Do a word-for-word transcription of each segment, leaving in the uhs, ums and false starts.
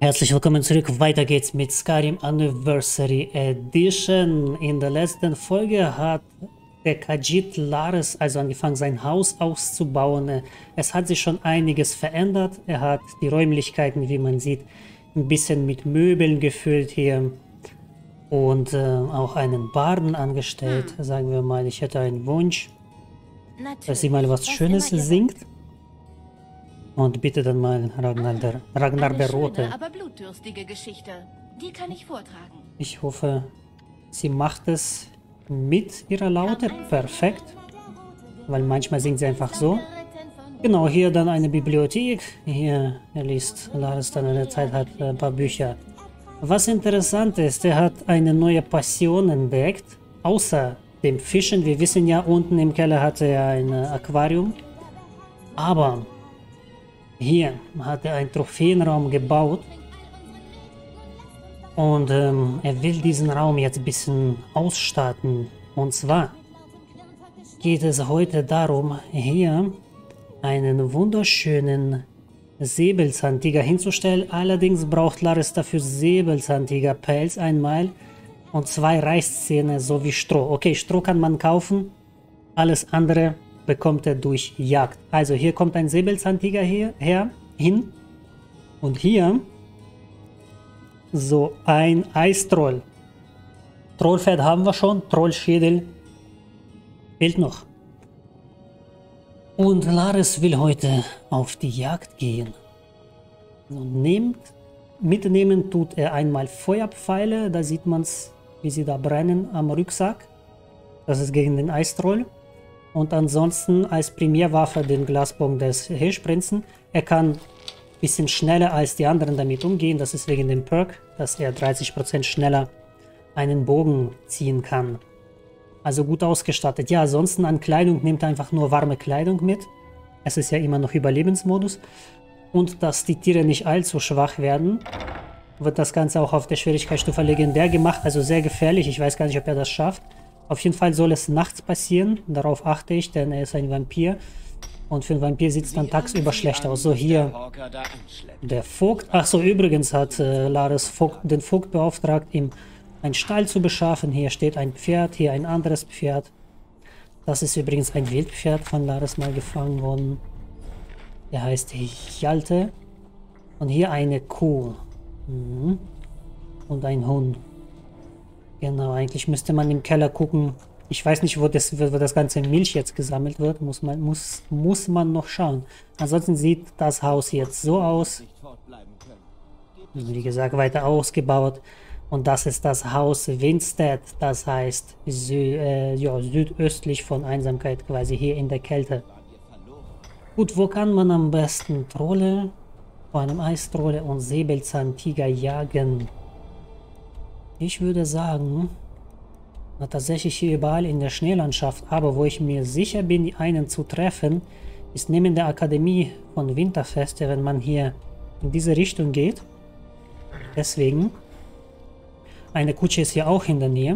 Herzlich willkommen zurück. Weiter geht's mit Skyrim Anniversary Edition. In der letzten Folge hat der Khajiit Lares also angefangen, sein Haus auszubauen. Es hat sich schon einiges verändert. Er hat die Räumlichkeiten, wie man sieht, ein bisschen mit Möbeln gefüllt hier. Und äh, auch einen Barden angestellt. Hm. Sagen wir mal, ich hätte einen Wunsch, Natürlich. dass sie mal was, was Schönes singt. Und bitte dann mal Ragnar, der, Ragnar der Rote. Aber blutdürstige Geschichte. Die kann ich vortragen. Ich hoffe, sie macht es mit ihrer Laute perfekt. Weil manchmal singt sie einfach so. Genau, hier dann eine Bibliothek. Hier er liest Lares dann in der Zeit hat ein paar Bücher. Was interessant ist, er hat eine neue Passion entdeckt. Außer dem Fischen. Wir wissen ja, unten im Keller hatte er ein Aquarium. Aber hier hat er einen Trophäenraum gebaut und ähm, er will diesen Raum jetzt ein bisschen ausstatten. Und zwar geht es heute darum, hier einen wunderschönen Säbelzahntiger hinzustellen. Allerdings braucht Lares dafür Säbelzahntigerpelz einmal und zwei Reißzähne sowie Stroh. Okay, Stroh kann man kaufen, alles andere bekommt er durch Jagd. Also hier kommt ein Säbelzahntiger hier, her, hin. Und hier so ein Eistroll. Trollpferd haben wir schon, Trollschädel fehlt noch. Und Lares will heute auf die Jagd gehen. Und nimmt, mitnehmen tut er einmal Feuerpfeile, da sieht man es, wie sie da brennen am Rucksack. Das ist gegen den Eistroll. Und ansonsten als Primärwaffe den Glasbogen des Hirschprinzen. Er kann ein bisschen schneller als die anderen damit umgehen. Das ist wegen dem Perk, dass er dreißig Prozent schneller einen Bogen ziehen kann. Also gut ausgestattet. Ja, ansonsten an Kleidung nimmt er einfach nur warme Kleidung mit. Es ist ja immer noch Überlebensmodus. Und dass die Tiere nicht allzu schwach werden, wird das Ganze auch auf der Schwierigkeitsstufe legendär gemacht. Also sehr gefährlich. Ich weiß gar nicht, ob er das schafft. Auf jeden Fall soll es nachts passieren, darauf achte ich, denn er ist ein Vampir. Und für einen Vampir sieht es dann tagsüber schlecht aus. So, hier der Vogt. Achso, übrigens hat äh, Lares Vogt, den Vogt beauftragt, ihm einen Stall zu beschaffen. Hier steht ein Pferd, hier ein anderes Pferd. Das ist übrigens ein Wildpferd von Lares mal gefangen worden. Der heißt Hjalte. Und hier eine Kuh. Mhm. Und ein Hund. Genau, eigentlich müsste man im Keller gucken. Ich weiß nicht, wo das, wo das ganze Milch jetzt gesammelt wird. Muss man, muss, muss man noch schauen. Ansonsten sieht das Haus jetzt so aus. Wie gesagt, weiter ausgebaut. Und das ist das Haus Winstead. Das heißt sü äh, ja, südöstlich von Einsamkeit, quasi hier in der Kälte. Gut, wo kann man am besten Trolle, vor einem Eistrolle und Säbelzahntiger jagen? Ich würde sagen, na, tatsächlich hier überall in der Schneelandschaft, aber wo ich mir sicher bin, die einen zu treffen, ist neben der Akademie von Winterfeste, wenn man hier in diese Richtung geht. Deswegen, eine Kutsche ist hier auch in der Nähe.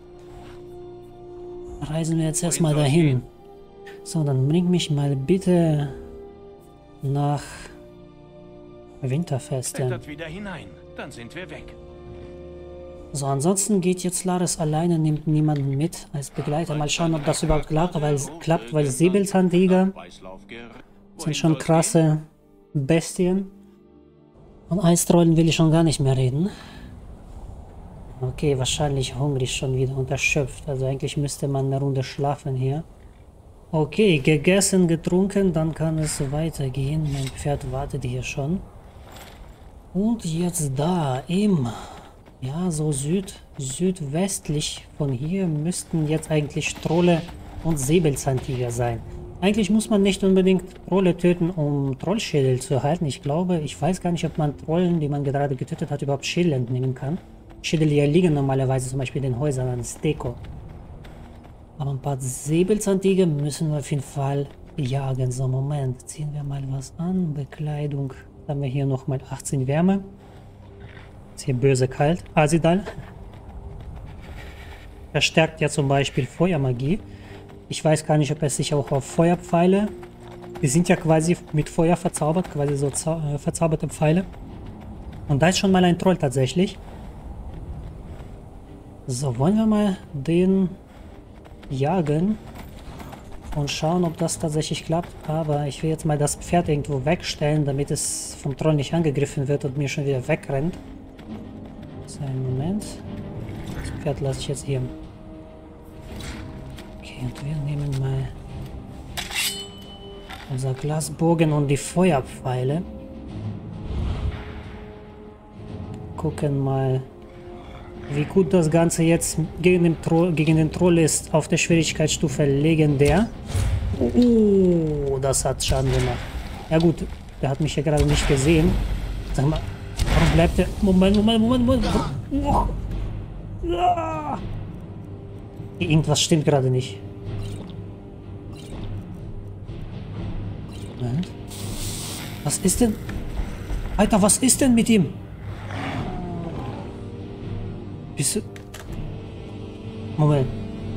Reisen wir jetzt erstmal dahin. So, dann bring mich mal bitte nach Winterfeste. Klettert wieder hinein, dann sind wir weg. So, ansonsten geht jetzt Lares alleine, nimmt niemanden mit als Begleiter. Mal schauen, ob das überhaupt klappt, weil, klappt, weil Säbelzahntiger sind schon krasse Bestien. Von Eistrollen will ich schon gar nicht mehr reden. Okay, wahrscheinlich hungrig schon wieder und erschöpft. Also eigentlich müsste man eine Runde schlafen hier. Okay, gegessen, getrunken, dann kann es weitergehen. Mein Pferd wartet hier schon. Und jetzt da im... Ja, so süd, südwestlich von hier müssten jetzt eigentlich Trolle und Säbelzahntiger sein. Eigentlich muss man nicht unbedingt Trolle töten, um Trollschädel zu erhalten. Ich glaube, ich weiß gar nicht, ob man Trollen, die man gerade getötet hat, überhaupt Schädel entnehmen kann. Schädel hier liegen normalerweise zum Beispiel in den Häusern als Deko. Aber ein paar Säbelzahntiger müssen wir auf jeden Fall jagen. So, Moment, ziehen wir mal was an. Bekleidung, haben wir hier nochmal achtzehn Wärme. Ist hier böse kalt. Asidal. Verstärkt ja zum Beispiel Feuermagie. Ich weiß gar nicht, ob es sich auch auf Feuerpfeile... Die sind ja quasi mit Feuer verzaubert, quasi so äh, verzauberte Pfeile. Und da ist schon mal ein Troll tatsächlich. So, wollen wir mal den jagen und schauen, ob das tatsächlich klappt. Aber ich will jetzt mal das Pferd irgendwo wegstellen, damit es vom Troll nicht angegriffen wird und mir schon wieder wegrennt. So, einen Moment. Das Pferd lasse ich jetzt hier. Okay, und wir nehmen mal unser Glasbogen und die Feuerpfeile. Gucken mal, wie gut das Ganze jetzt gegen den, Tro gegen den Troll ist auf der Schwierigkeitsstufe legendär. Oh, das hat Schaden gemacht. Ja gut, der hat mich ja gerade nicht gesehen. Sag mal, warum bleibt der... Moment, Moment, Moment, Moment. Oh. Ah. Irgendwas stimmt gerade nicht. Moment. Was ist denn... Alter, was ist denn mit ihm? Bist du... Moment.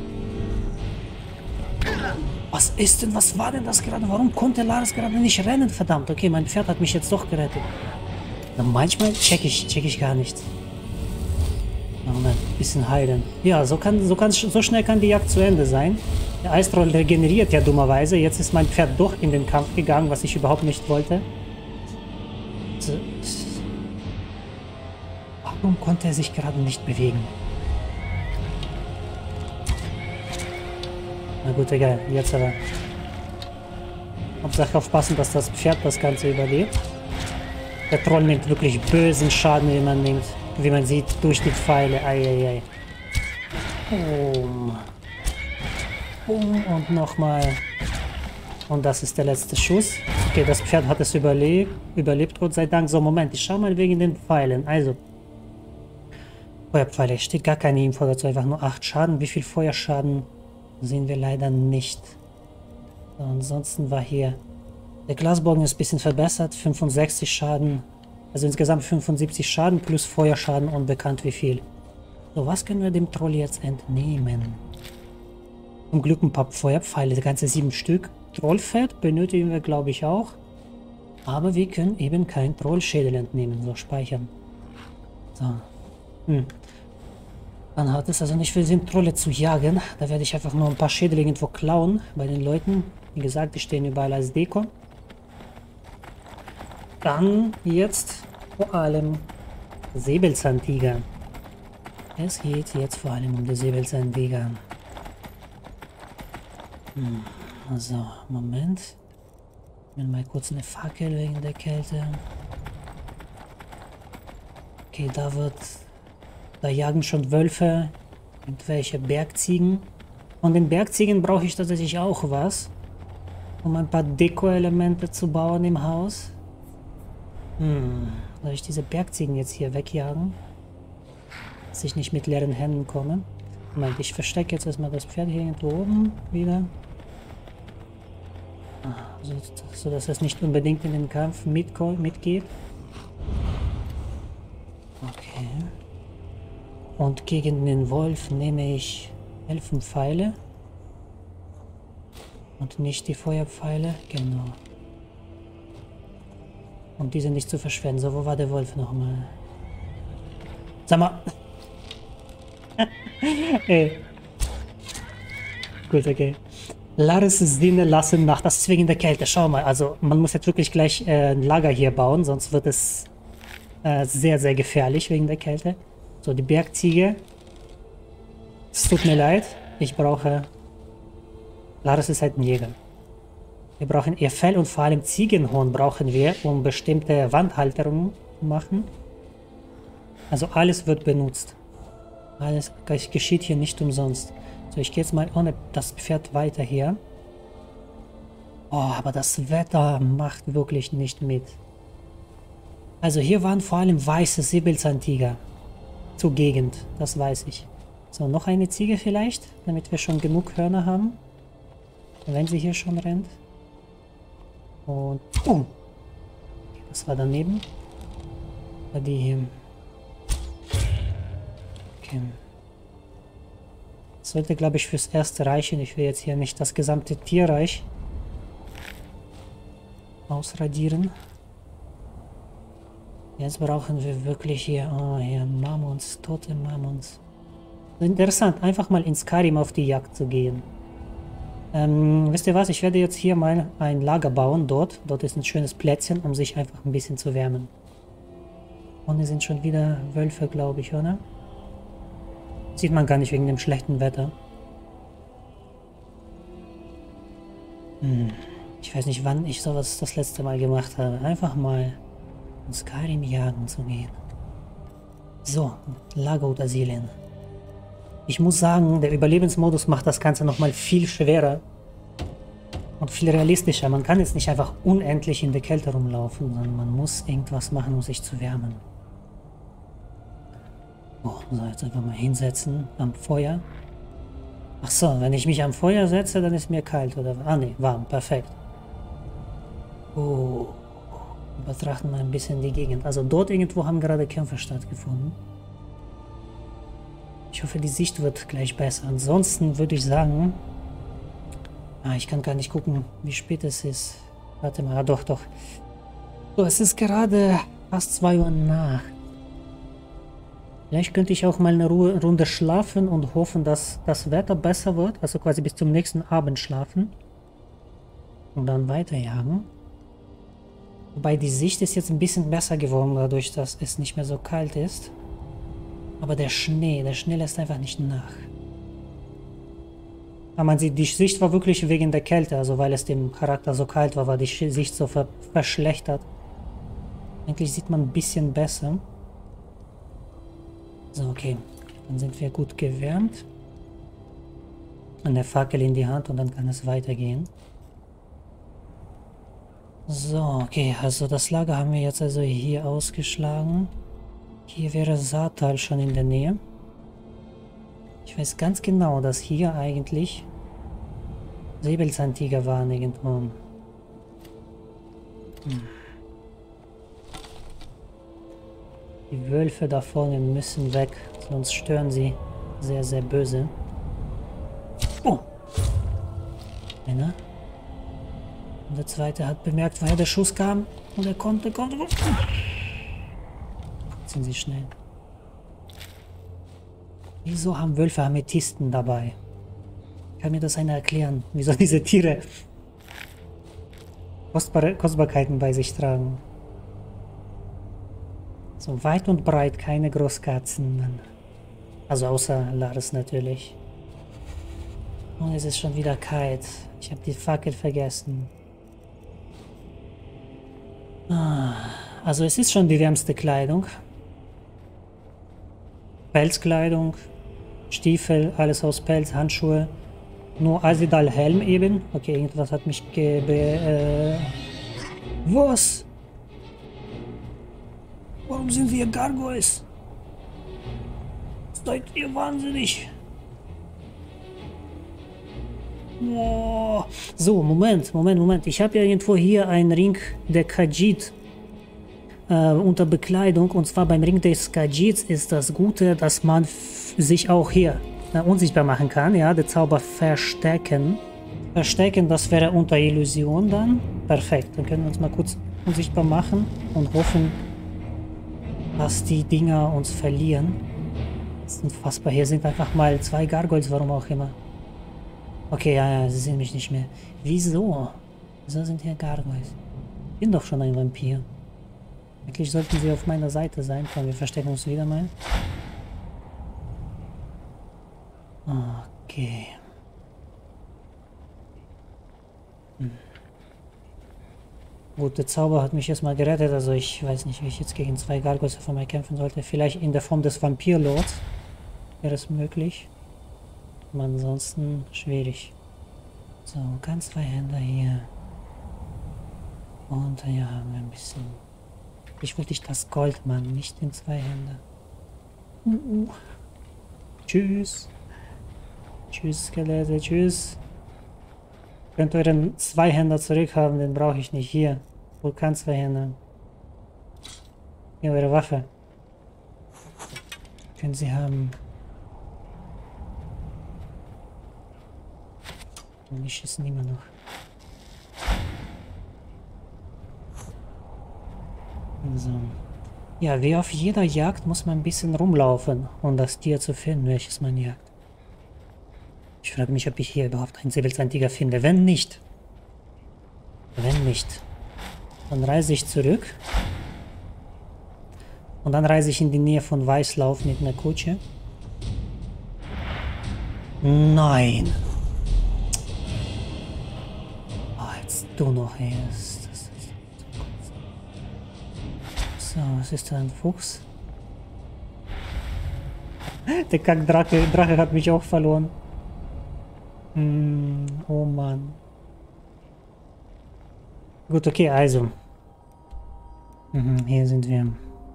Was ist denn, was war denn das gerade? Warum konnte Laris gerade nicht rennen? Verdammt, okay, mein Pferd hat mich jetzt doch gerettet. Na, manchmal check ich, check ich gar nichts. Moment, bisschen heilen. Ja, so, kann, so, kann, so schnell kann die Jagd zu Ende sein. Der Eistroll regeneriert ja dummerweise. Jetzt ist mein Pferd doch in den Kampf gegangen, was ich überhaupt nicht wollte. So. Warum konnte er sich gerade nicht bewegen? Na gut, egal. Jetzt aber. Hauptsache aufpassen, dass das Pferd das Ganze überlebt. Der Troll nimmt wirklich bösen Schaden, wie man nimmt. Wie man sieht, durch die Pfeile. Eieiei. Boom. Boom. Und nochmal. Und das ist der letzte Schuss. Okay, das Pferd hat es überlebt. Überlebt, Gott sei Dank. So, Moment. Ich schau mal wegen den Pfeilen. Also. Feuerpfeile. Steht gar keine Info dazu. Einfach nur acht Schaden. Wie viel Feuerschaden sehen wir leider nicht. So, ansonsten war hier... Der Glasbogen ist ein bisschen verbessert. fünfundsechzig Schaden. Also insgesamt fünfundsiebzig Schaden plus Feuerschaden, unbekannt wie viel. So, was können wir dem Troll jetzt entnehmen? Zum Glück ein paar Feuerpfeile, ganze sieben Stück. Trollfett benötigen wir, glaube ich, auch. Aber wir können eben kein Trollschädel entnehmen. So, speichern. So. Hm. Dann hat es also nicht viel Sinn, Trolle zu jagen. Da werde ich einfach nur ein paar Schädel irgendwo klauen bei den Leuten. Wie gesagt, die stehen überall als Deko. Dann jetzt vor allem Säbelzahntiger. Es geht jetzt vor allem um die Säbelzahntiger. Hm. Also, Moment. Ich will mal kurz eine Fackel wegen der Kälte. Okay, da wird... Da jagen schon Wölfe, irgendwelche Bergziegen. Von den Bergziegen brauche ich tatsächlich auch was, um ein paar Deko-Elemente zu bauen im Haus. Hm, soll ich diese Bergziegen jetzt hier wegjagen? Dass ich nicht mit leeren Händen komme. Moment, ich verstecke jetzt erstmal das Pferd hier irgendwo oben wieder. So, so dass es nicht unbedingt in den Kampf mit, mitgeht. Okay. Und gegen den Wolf nehme ich Elfenpfeile. Und nicht die Feuerpfeile. Genau. Und diese nicht zu verschwenden. So, wo war der Wolf nochmal? Sag mal. Ey. Gut, okay. Laris Sinne lassen nach. Das ist wegen der Kälte. Schau mal. Also, man muss jetzt wirklich gleich äh, ein Lager hier bauen. Sonst wird es äh, sehr, sehr gefährlich wegen der Kälte. So, die Bergziege. Es tut mir leid. Ich brauche... Laris ist halt ein Jäger. Wir brauchen ihr Fell und vor allem Ziegenhorn brauchen wir, um bestimmte Wandhalterungen zu machen. Also alles wird benutzt. Alles geschieht hier nicht umsonst. So, ich gehe jetzt mal ohne das Pferd weiter hier. Oh, aber das Wetter macht wirklich nicht mit. Also hier waren vor allem weiße Säbelzahntiger zur Gegend, das weiß ich. So, noch eine Ziege vielleicht, damit wir schon genug Hörner haben. Wenn sie hier schon rennt. Und... Oh! Das war daneben. War die hier. Okay. Das sollte, glaube ich, fürs Erste reichen. Ich will jetzt hier nicht das gesamte Tierreich ausradieren. Jetzt brauchen wir wirklich hier, oh, hier Mammons, tote Mammons. Interessant, einfach mal in Skyrim auf die Jagd zu gehen. Ähm, wisst ihr was? Ich werde jetzt hier mal ein Lager bauen, dort. Dort ist ein schönes Plätzchen, um sich einfach ein bisschen zu wärmen. Und hier sind schon wieder Wölfe, glaube ich, oder? Sieht man gar nicht wegen dem schlechten Wetter. Hm. Ich weiß nicht, wann ich sowas das letzte Mal gemacht habe. Einfach mal in Skyrim jagen zu gehen. So, Lager Udasilien. Ich muss sagen, der Überlebensmodus macht das Ganze nochmal viel schwerer. Und viel realistischer. Man kann jetzt nicht einfach unendlich in der Kälte rumlaufen, sondern man muss irgendwas machen, um sich zu wärmen. Oh, so, jetzt einfach mal hinsetzen am Feuer. Ach so, wenn ich mich am Feuer setze, dann ist mir kalt, oder? Ah ne, warm, perfekt. Oh, betrachten wir ein bisschen die Gegend. Also dort irgendwo haben gerade Kämpfe stattgefunden. Ich hoffe, die Sicht wird gleich besser. Ansonsten würde ich sagen... Ah, ich kann gar nicht gucken, wie spät es ist. Warte mal, ah, doch, doch. So, es ist gerade fast zwei Uhr nach. Vielleicht könnte ich auch mal eine Ruhe, Runde schlafen und hoffen, dass das Wetter besser wird. Also quasi bis zum nächsten Abend schlafen. Und dann weiterjagen. Wobei die Sicht ist jetzt ein bisschen besser geworden, dadurch, dass es nicht mehr so kalt ist. Aber der Schnee, der Schnee lässt einfach nicht nach. Aber man sieht, die Sicht war wirklich wegen der Kälte, also weil es dem Charakter so kalt war, war die Sicht so ver verschlechtert. Eigentlich sieht man ein bisschen besser. So, okay. Dann sind wir gut gewärmt. Eine Fackel in die Hand und dann kann es weitergehen. So, okay. Also das Lager haben wir jetzt also hier ausgeschlagen. Hier wäre Saartal schon in der Nähe. Ich weiß ganz genau, dass hier eigentlich Säbelzahntiger waren irgendwo. Hm. Die Wölfe da vorne müssen weg, sonst stören sie sehr, sehr böse. Oh! Einer. Und der zweite hat bemerkt, woher der Schuss kam. Und er konnte, konnte. Sind sie schnell. Wieso haben Wölfe Amethysten dabei? Kann mir das einer erklären? Wieso diese Tiere Kostbare, Kostbarkeiten bei sich tragen? So weit und breit keine Großkatzen. Also außer Lars natürlich. Und es ist schon wieder kalt. Ich habe die Fackel vergessen. Ah, also es ist schon die wärmste Kleidung. Pelzkleidung, Stiefel, alles aus Pelz, Handschuhe. Nur Asidal Helm eben. Okay, irgendwas hat mich gebe... Äh, was? Warum sind wir Gargoyles? Seid ihr wahnsinnig? Oh. So, Moment, Moment, Moment. Ich habe ja irgendwo hier einen Ring der Khajiit äh, unter Bekleidung. Und zwar beim Ring des Khajiits ist das Gute, dass man sich auch hier äh, unsichtbar machen kann. Ja, der Zauber Verstecken. Verstecken, das wäre unter Illusion dann. Perfekt, dann können wir uns mal kurz unsichtbar machen und hoffen, dass die Dinger uns verlieren. Das ist unfassbar. Hier sind einfach mal zwei Gargoyles, warum auch immer. Okay, ja, ja, sie sehen mich nicht mehr. Wieso? Wieso sind hier Gargoyles? Ich bin doch schon ein Vampir. Eigentlich sollten sie auf meiner Seite sein. Komm, wir verstecken uns wieder mal. Okay. Hm. Gut, der Zauber hat mich erstmal gerettet, also ich weiß nicht, wie ich jetzt gegen zwei Gargoyles von mir kämpfen sollte. Vielleicht in der Form des Vampirlords wäre es möglich. Aber ansonsten schwierig. So, ganz zwei Hände hier. Und hier haben wir ein bisschen... Ich wollte nicht das Gold, Mann, nicht den Zweihänder. Uh, uh. Tschüss. Tschüss, Skelette, tschüss. Könnt ihr euren Zweihänder zurückhaben, den brauche ich nicht. Hier, Vulkan-Zweihänder. Hier, eure Waffe. Können Sie haben. Und die schießen immer noch. So. Ja, wie auf jeder Jagd muss man ein bisschen rumlaufen, um das Tier zu finden, welches man jagt. Ich frage mich, ob ich hier überhaupt einen Säbelzahntiger finde. Wenn nicht, wenn nicht, dann reise ich zurück. Und dann reise ich in die Nähe von Weißlauf mit einer Kutsche. Nein. Oh, jetzt du noch erst. Das ist so, was ist da ein Fuchs? Der Kackdrache Drache hat mich auch verloren. Hm, oh Mann. Gut, okay, also. Mhm, hier sind wir.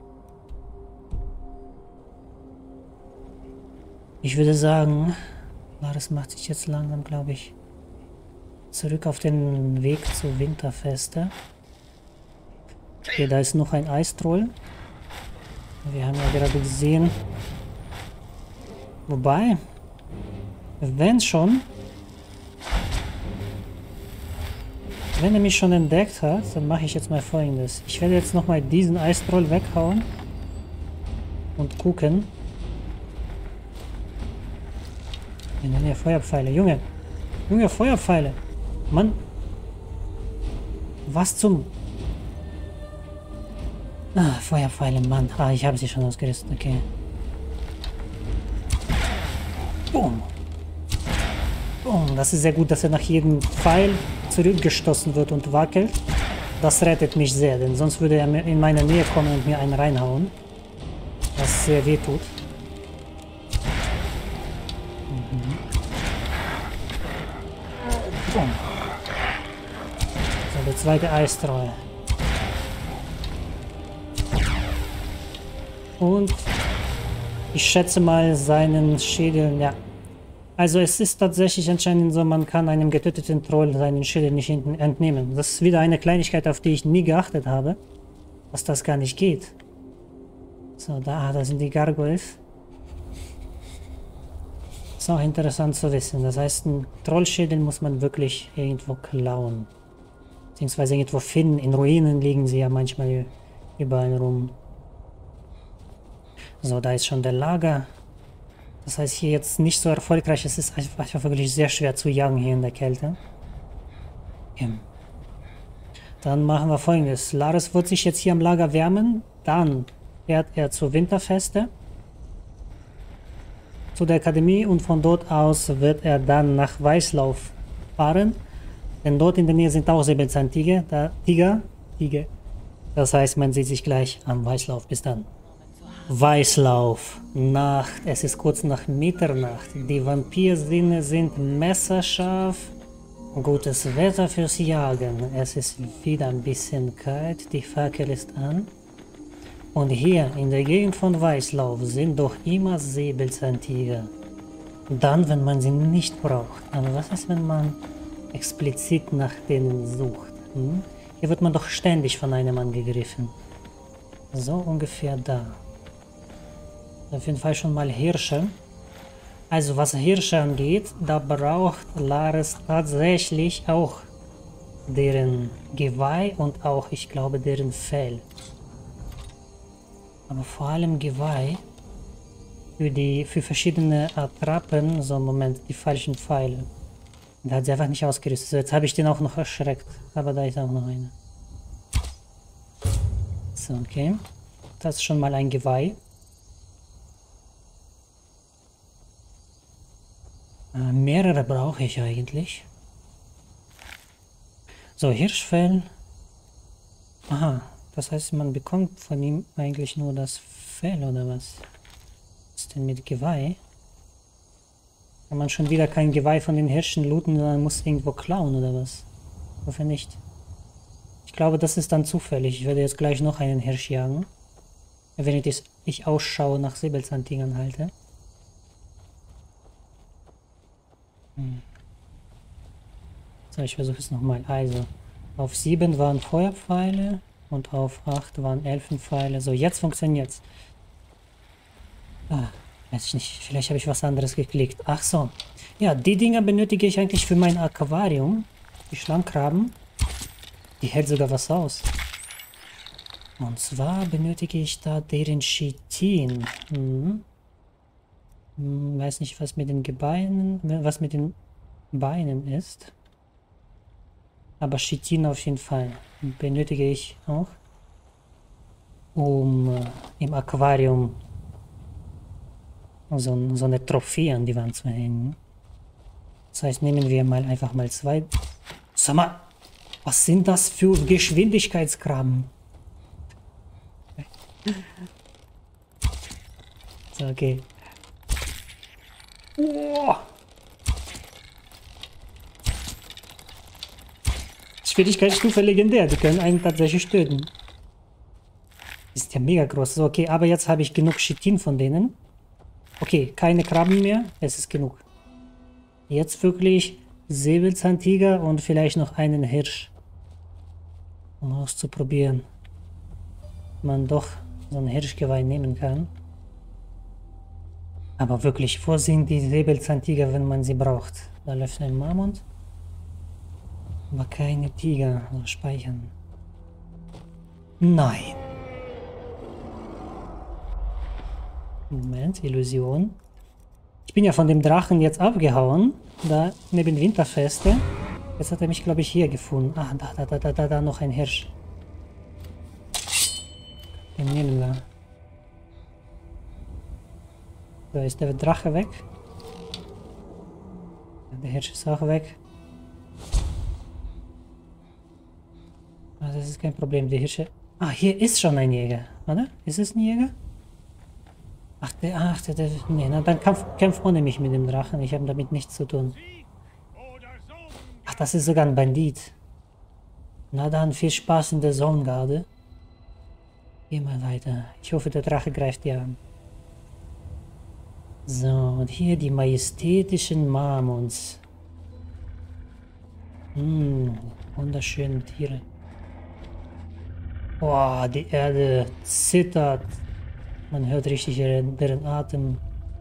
Ich würde sagen, Laris macht sich jetzt langsam, glaube ich, zurück auf den Weg zu Winterfeste. Okay, da ist noch ein Eistroll. Wir haben ja gerade gesehen. Wobei, wenn schon, wenn er mich schon entdeckt hat, dann mache ich jetzt mal Folgendes. Ich werde jetzt nochmal diesen Eistroll weghauen und gucken. Wir nennen ja Feuerpfeile. Junge, Junge, Feuerpfeile. Mann. Was zum... Ah, Feuerpfeile, Mann. Ah, ich habe sie schon ausgerüstet. Okay. Boom. Boom. Das ist sehr gut, dass er nach jedem Pfeil zurückgestoßen wird und wackelt. Das rettet mich sehr, denn sonst würde er in meine Nähe kommen und mir einen reinhauen. Was sehr weh tut. Mhm. Boom. So, der zweite Eistroll. Und ich schätze mal seinen Schädel, ja. Also es ist tatsächlich anscheinend so, man kann einem getöteten Troll seinen Schädel nicht entnehmen. Das ist wieder eine Kleinigkeit, auf die ich nie geachtet habe, dass das gar nicht geht. So, da, da sind die Gargoyles. Ist auch interessant zu wissen. Das heißt, einen Trollschädel muss man wirklich irgendwo klauen. Beziehungsweise irgendwo finden. In Ruinen liegen sie ja manchmal überall rum. So, da ist schon der Lager. Das heißt, hier jetzt nicht so erfolgreich. Es ist einfach wirklich sehr schwer zu jagen hier in der Kälte. Okay. Dann machen wir Folgendes. Laris wird sich jetzt hier am Lager wärmen. Dann fährt er zur Winterfeste. Zu der Akademie. Und von dort aus wird er dann nach Weißlauf fahren. Denn dort in der Nähe sind auch Säbelzahntiger. Da, Tiger. Tiger. Das heißt, man sieht sich gleich am Weißlauf. Bis dann. Weißlauf. Nacht. Es ist kurz nach Mitternacht. Die Vampirsinne sind messerscharf. Gutes Wetter fürs Jagen. Es ist wieder ein bisschen kalt. Die Fackel ist an. Und hier in der Gegend von Weißlauf sind doch immer Säbelzahntiger. Dann, wenn man sie nicht braucht. Aber was ist, wenn man explizit nach denen sucht? Hm? Hier wird man doch ständig von einem angegriffen. So ungefähr da. Auf jeden Fall schon mal Hirsche. Also was Hirsche angeht, da braucht Laris tatsächlich auch deren Geweih und auch, ich glaube, deren Fell. Aber vor allem Geweih für die für verschiedene Attrappen. So, Moment, die falschen Pfeile. Da hat sie einfach nicht ausgerüstet. So, jetzt habe ich den auch noch erschreckt. Aber da ist auch noch eine. So, okay. Das ist schon mal ein Geweih. Äh, mehrere brauche ich eigentlich. So, Hirschfell. Aha, das heißt, man bekommt von ihm eigentlich nur das Fell, oder was? Was ist denn mit Geweih? Kann man schon wieder kein Geweih von den Hirschen looten, sondern muss irgendwo klauen, oder was? Ich hoffe nicht. Ich glaube, das ist dann zufällig. Ich werde jetzt gleich noch einen Hirsch jagen. Wenn ich, ich Ausschau nach Säbelzahntigern halte. Hm. So, ich versuche es nochmal. Also, auf sieben waren Feuerpfeile und auf acht waren Elfenpfeile. So, jetzt funktioniert es. Ah, weiß ich nicht. Vielleicht habe ich was anderes geklickt. Ach so. Ja, die Dinger benötige ich eigentlich für mein Aquarium. Die Schlammkrabben. Die hält sogar was aus. Und zwar benötige ich da deren Chitin. Hm. Hm, weiß nicht, was mit den Gebeinen, was mit den Beinen ist. Aber Chitin auf jeden Fall benötige ich auch, um äh, im Aquarium so, so eine Trophäe an die Wand zu hängen. Das heißt, nehmen wir mal einfach mal zwei. Sag mal, was sind das für Geschwindigkeitskrabben? So, okay. Oh. Schwierigkeitsstufe legendär, die können einen tatsächlich töten. Ist ja mega groß. So, okay, aber jetzt habe ich genug Chitin von denen. Okay, keine Krabben mehr, es ist genug. Jetzt wirklich Säbelzahntiger und vielleicht noch einen Hirsch. Um auszuprobieren, ob man doch so ein Hirschgeweih nehmen kann. Aber wirklich, wo sind die Säbelzahntiger, wenn man sie braucht? Da läuft ein Mammut. Aber keine Tiger. Also speichern. Nein. Moment, Illusion. Ich bin ja von dem Drachen jetzt abgehauen. Da neben Winterfeste. Jetzt hat er mich, glaube ich, hier gefunden. Ah, da, da, da, da, da, da noch ein Hirsch. Den nehmen wir. Da ist der Drache weg. Der Hirsch ist auch weg. Ah, das ist kein Problem. Die Hirsche. Ah, hier ist schon ein Jäger, oder? Ist es ein Jäger? Ach, der, ach, der, der, nee, na, dann kämpf, kämpf ohne mich mit dem Drachen. Ich habe damit nichts zu tun. Ach, das ist sogar ein Bandit. Na dann, viel Spaß in der Zonengarde. Geh mal weiter. Ich hoffe, der Drache greift dir an. So, und hier die majestätischen Marmons. Hm, wunderschöne Tiere. Boah, die Erde zittert. Man hört richtig deren, deren Atem.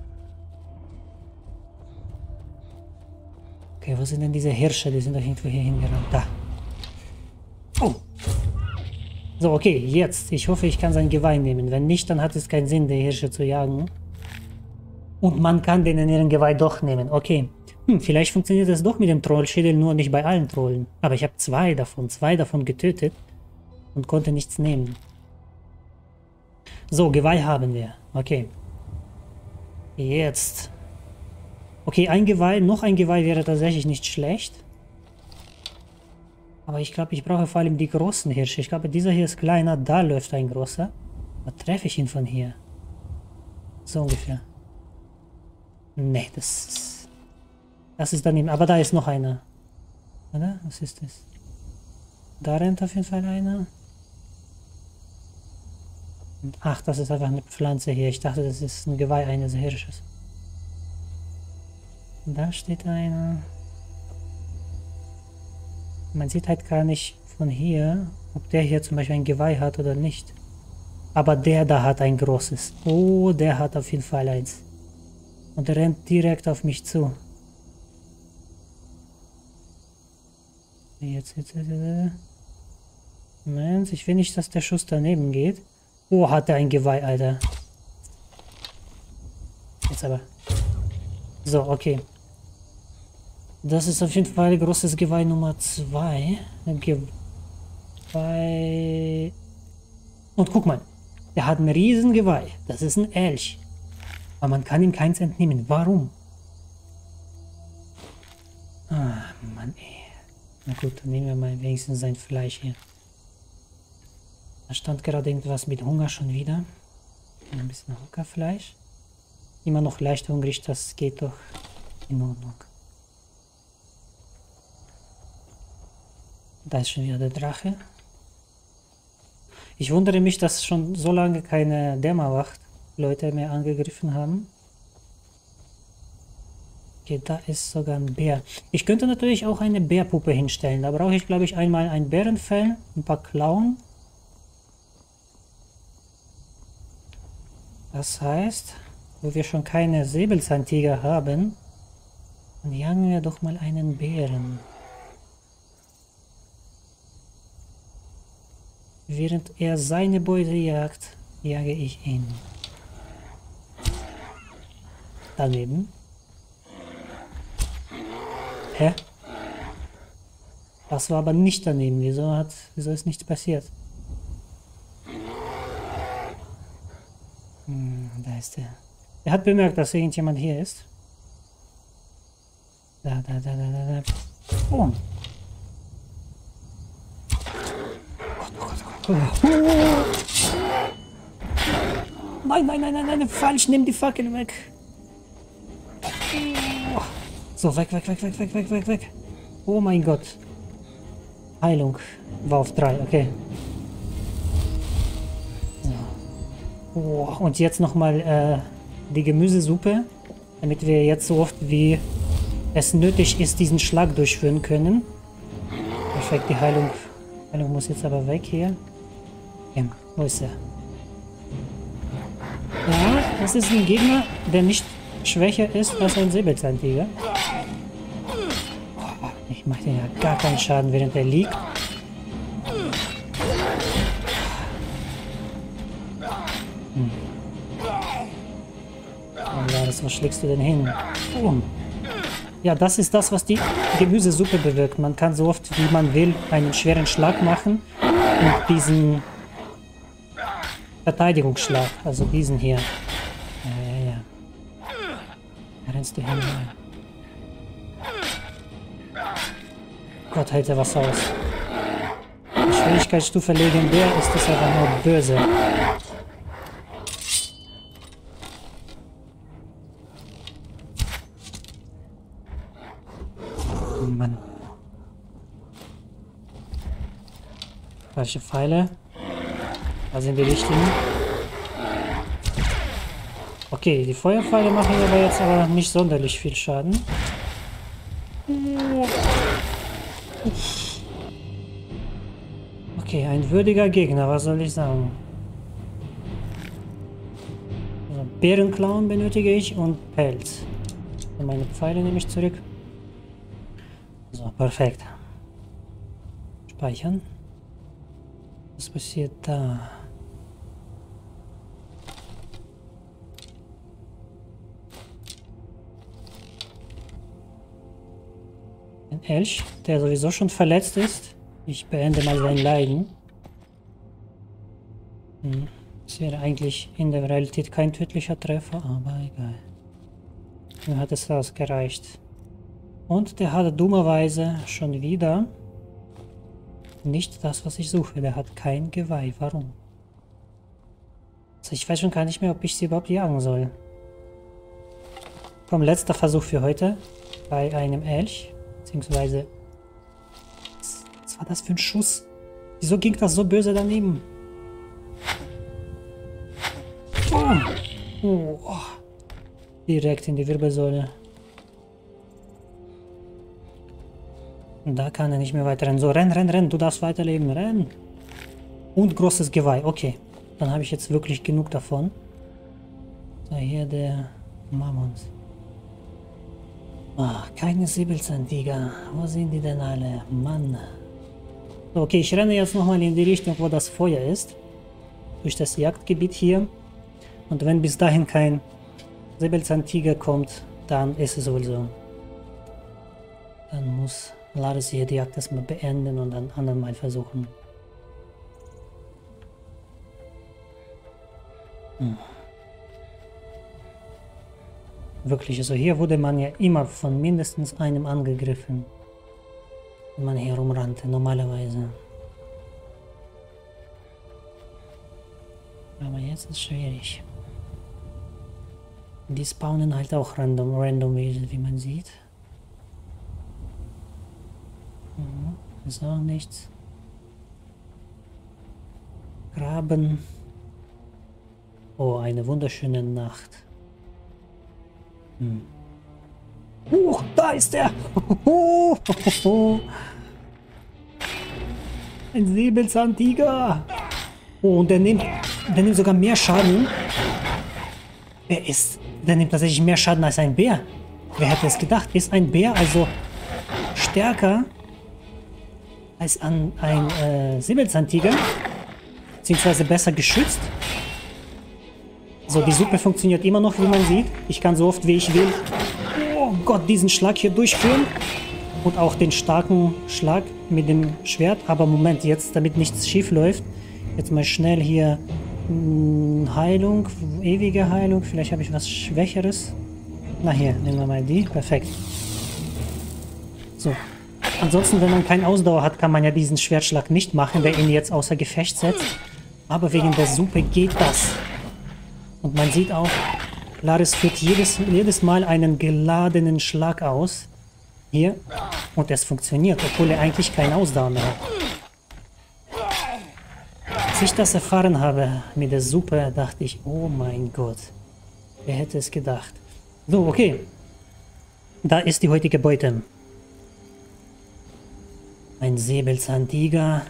Okay, wo sind denn diese Hirsche? Die sind doch irgendwo hier hingerannt. Da. Oh. So, okay, jetzt. Ich hoffe, ich kann sein Geweih nehmen. Wenn nicht, dann hat es keinen Sinn, die Hirsche zu jagen. Und man kann den in ihren Geweih doch nehmen. Okay. Hm, vielleicht funktioniert das doch mit dem Trollschädel, nur nicht bei allen Trollen. Aber ich habe zwei davon, zwei davon getötet und konnte nichts nehmen. So, Geweih haben wir. Okay. Jetzt. Okay, ein Geweih, noch ein Geweih wäre tatsächlich nicht schlecht. Aber ich glaube, ich brauche vor allem die großen Hirsche. Ich glaube, dieser hier ist kleiner, da läuft ein großer. Da treffe ich ihn von hier. So ungefähr. Nee, das ist... Das ist daneben. Aber da ist noch einer. Oder? Was ist das? Da rennt auf jeden Fall einer. Ach, das ist einfach eine Pflanze hier. Ich dachte, das ist ein Geweih eines Hirsches. Da steht einer. Man sieht halt gar nicht von hier, ob der hier zum Beispiel ein Geweih hat oder nicht. Aber der da hat ein großes. Oh, der hat auf jeden Fall eins. Und er rennt direkt auf mich zu. Jetzt, jetzt, jetzt, jetzt. Moment, ich will nicht, dass der Schuss daneben geht. Oh, hat er ein Geweih, Alter. Jetzt aber. So, okay. Das ist auf jeden Fall großes Geweih Nummer zwei. Geweih. Und guck mal. Der hat ein riesen Geweih. Das ist ein Elch. Aber man kann ihm keins entnehmen. Warum? Ah, Mann, ey. Na gut, dann nehmen wir mal wenigstens sein Fleisch hier. Da stand gerade irgendwas mit Hunger schon wieder. Ein bisschen Hockerfleisch. Immer noch leicht hungrig, das geht doch in Ordnung. Da ist schon wieder der Drache. Ich wundere mich, dass schon so lange keine Dämmerwacht-Leute mehr angegriffen haben. Okay, da ist sogar ein Bär. Ich könnte natürlich auch eine Bärpuppe hinstellen. Da brauche ich, glaube ich, einmal ein Bärenfell, ein paar Klauen. Das heißt, wo wir schon keine Säbelzahntiger haben, dann jagen wir doch mal einen Bären. während er seine Beute jagt, jage ich ihn. Daneben. Hä? Das war aber nicht daneben. Wieso hat, wieso ist nichts passiert? Hm, da ist er. Er hat bemerkt, dass irgendjemand hier ist. Da, da, da, da, da, da. Boom. Nein, nein, nein, nein, nein, falsch, nimm die Fackel weg. So, weg, weg, weg, weg, weg, weg, weg, weg. Oh mein Gott. Heilung war auf drei, okay. So. Oh, und jetzt nochmal äh, die Gemüsesuppe, damit wir jetzt so oft wie es nötig ist, diesen Schlag durchführen können. Perfekt, die Heilung, Heilung muss jetzt aber weg hier. Okay, wo ist er? Ja, das ist ein Gegner, der nicht schwächer ist als ein Säbelzahntiger. Ich mache den ja gar keinen Schaden, während er liegt. Hm. Oh, was schlägst du denn hin? Boom. Ja, das ist das, was die Gemüsesuppe bewirkt. Man kann so oft, wie man will, einen schweren Schlag machen und diesen Verteidigungsschlag, also diesen hier. Ja, ja, ja. Da rennst du hin. Gott, hält er was aus. Die Schwierigkeitsstufe legendär ist es aber nur böse. Oh Mann. Falsche Pfeile. Da sind die richtigen. Okay, die Feuerpfeile machen aber jetzt aber nicht sonderlich viel Schaden. Okay, ein würdiger Gegner, was soll ich sagen? Also Bärenklauen benötige ich und Pelz. Und meine Pfeile nehme ich zurück. So, perfekt. Speichern. Was passiert da? Ein Elch, der sowieso schon verletzt ist. Ich beende mal sein Leiden. Hm. Das wäre eigentlich in der Realität kein tödlicher Treffer, aber egal. Mir hat es ausgereicht. Und der hat dummerweise schon wieder nicht das, was ich suche. Der hat kein Geweih. Warum? Also ich weiß schon gar nicht mehr, ob ich sie überhaupt jagen soll. Komm, letzter Versuch für heute. Bei einem Elch. Beziehungsweise... Was, was war das für ein Schuss? Wieso ging das so böse daneben? Oh. Oh. Direkt in die Wirbelsäule. Und da kann er nicht mehr weiter rennen. So, renn, renn, renn. Du darfst weiterleben. Renn. Und großes Geweih. Okay. Dann habe ich jetzt wirklich genug davon. So, hier der Mammut. Ah, keine Säbelzahntiger. Wo sind die denn alle? Mann. So, okay, ich renne jetzt nochmal in die Richtung, wo das Feuer ist. Durch das Jagdgebiet hier. Und wenn bis dahin kein Säbelzahntiger kommt, dann ist es wohl so. Dann muss Lars hier die Jagd erstmal beenden und dann anderen mal versuchen. Hm. Wirklich, also hier wurde man ja immer von mindestens einem angegriffen, wenn man hier rumrannte, normalerweise. Aber jetzt ist es schwierig. Die spawnen halt auch random, random wie man sieht. Mhm, ist auch nichts. Graben. Oh, eine wunderschöne Nacht. Hm. Huch, da ist er! Ein Säbelzahntiger! Oh, und der nimmt, der nimmt sogar mehr Schaden. Er ist, der nimmt tatsächlich mehr Schaden als ein Bär. Wer hätte es gedacht? Ist ein Bär also stärker als an ein äh, Säbelzahntiger? beziehungsweise besser geschützt. So, die Suppe funktioniert immer noch, wie man sieht. Ich kann so oft, wie ich will, oh Gott, diesen Schlag hier durchführen. Und auch den starken Schlag mit dem Schwert. Aber Moment, jetzt, damit nichts schief läuft, jetzt mal schnell hier mh, Heilung, ewige Heilung. Vielleicht habe ich was Schwächeres. Na hier, nehmen wir mal die. Perfekt. So. Ansonsten, wenn man keine Ausdauer hat, kann man ja diesen Schwertschlag nicht machen, der ihn jetzt außer Gefecht setzt. Aber wegen der Suppe geht das. Und man sieht auch, Laris führt jedes, jedes Mal einen geladenen Schlag aus. Hier. Und es funktioniert, obwohl er eigentlich keine Ausdauer mehr hat. Als ich das erfahren habe mit der Suppe, dachte ich, oh mein Gott. Wer hätte es gedacht? So, okay. Da ist die heutige Beute. Ein Säbelzahntiger.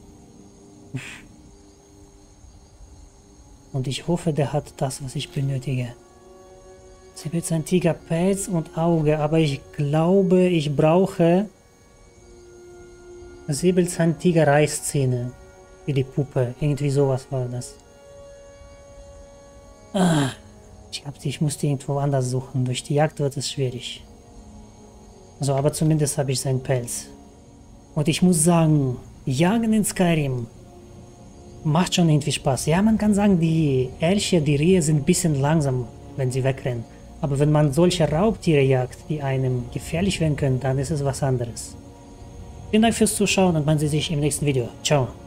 Und ich hoffe, der hat das, was ich benötige. Säbelzahntiger, Pelz und Auge. Aber ich glaube, ich brauche Säbelzahntiger Reißzähne. Für die Puppe. Irgendwie sowas war das. Ah, ich glaube, ich musste irgendwo anders suchen. Durch die Jagd wird es schwierig. Also, aber zumindest habe ich seinen Pelz. Und ich muss sagen, Jagen in Skyrim macht schon irgendwie Spaß. Ja, man kann sagen, die Elche, die Rehe sind ein bisschen langsam, wenn sie wegrennen. Aber wenn man solche Raubtiere jagt, die einem gefährlich werden können, dann ist es was anderes. Vielen Dank fürs Zuschauen und man sieht sich im nächsten Video. Ciao.